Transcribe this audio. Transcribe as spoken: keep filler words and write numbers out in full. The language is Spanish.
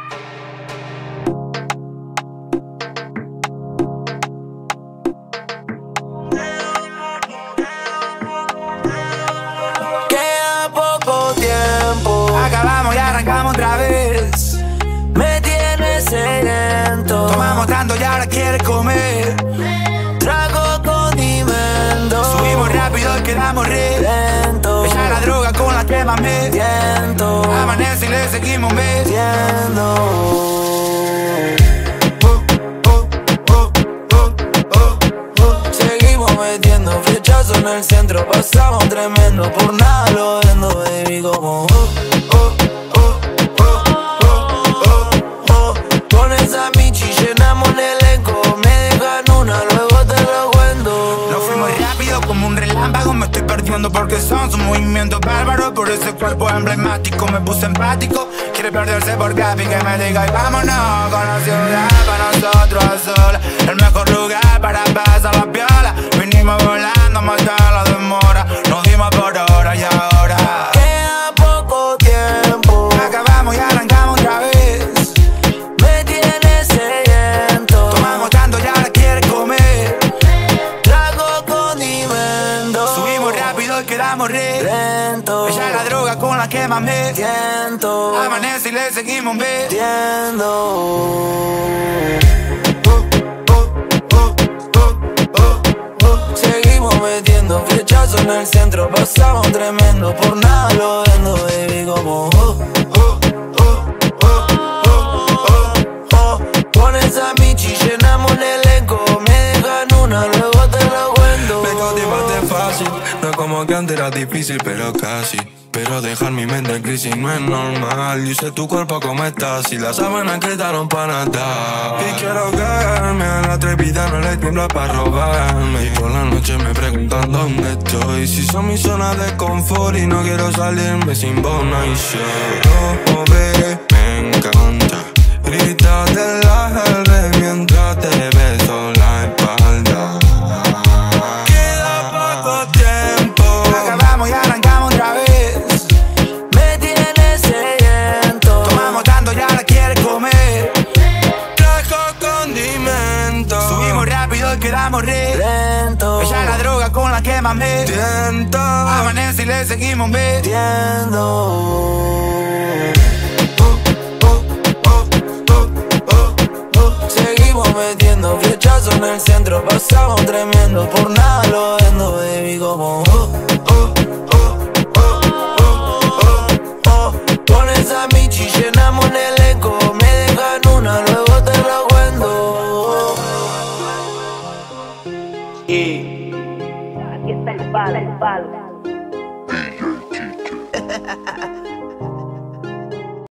Queda poco tiempo, acabamos y arrancamos otra vez. Me tienes sediento, tomamos tanto y ahora quieres comer. Trago condimento, subimos rápido y quedamos re lento. Ella es la droga con la que más me tiento. Amanece y le seguimos metiendo. Metiendo flechazo en el centro, pasamos tremendo, por nada lo vendo, baby, como oh, oh, oh, oh, oh, oh, oh. Con esa michi llenamos el elenco, me dejan una, luego te lo cuento. Nos fuimos rápido como un relámpago, me estoy perdiendo porque son sus movimientos bárbaros. Por ese cuerpo emblemático me puse empático. Quiere perderse por Gaby, que me diga y vámonos con la ciudad para nosotros a solas. El mejor lugar para pasar la piola. Vinimos volando a matar la demora. Nos dimos por hora y ahora queda poco tiempo, acabamos y arrancamos otra vez. Me tienes sediento, tomamos tanto y ahora quieres comer. Trago condimento, subimos rápido y quedamos re lento. Ella es la droga con la que más me tiento. Amanece y le seguimos metiendo. Metiendo flechazo en el centro, pasamos tremendo, por nada lo vendo, baby, como oh, oh, oh, oh, oh, oh, oh. Con esa michi llenamos el elenco, me dejan una, luego te lo cuento. Me cautivaste fácil, no es como que antes era difícil, pero casi. Pero dejar mi mente en crisis no es normal. Yo sé tu cuerpo cómo estás y las sábanas quedaron para nada. Y quiero caerme a la atrevida, no le tiembla para robarme. Y por la noche me preguntan dónde estoy, si son mi zona de confort y no quiero salirme sin bona y show. Oh, bebé, me encanta gritar la R mientras te beso la espalda. Queda poco tiempo, acabamos y arrancamos otra vez. Quedamos re lento. Ella es la droga con la que más me tiento. Amanece y le seguimos metiendo. Oh, oh, oh, oh, oh, oh. Seguimos metiendo flechazo en el centro, pasamos tremendo, por nada lo vendo, baby, como oh, oh, oh, oh, oh, oh, oh. Con esa michi llenamos el elenco, me dejan una, luego te lo cuento. Y aquí está el palo, el palo.